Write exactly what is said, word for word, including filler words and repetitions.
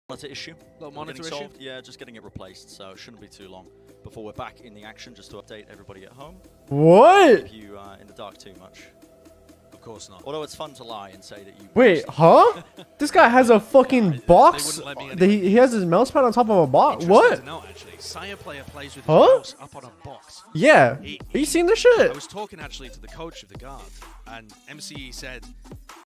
monitor issue. Little monitor issue? Solved. Yeah, just getting it replaced, so it shouldn't be too long before we're back in the action. Just to update everybody at home. What? Keep you uh, in the dark too much. Of course not. Although it's fun to lie and say that you. Wait, huh? This guy has a fucking They box. wouldn't let me The- He, he has his mouse pad on top of a box. Interesting What? to know, actually. Sayaplayer plays with Huh? his mouse up on a box. Yeah. He- Have you seen this I shit? was talking actually to the coach of the guard, and M C E said